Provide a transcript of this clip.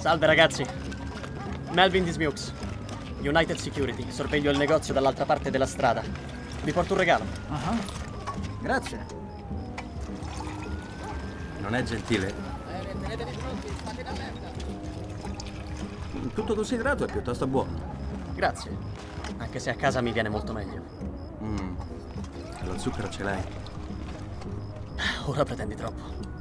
Salve ragazzi. Melvin Dismukes, United Security. Sorveglio il negozio dall'altra parte della strada. Vi porto un regalo. Grazie. Non è gentile? Tenetevi pronti, state in allerta. Tutto considerato è piuttosto buono. Grazie. Anche se a casa mi viene molto meglio. Lo zucchero ce l'hai? Ora pretendi troppo.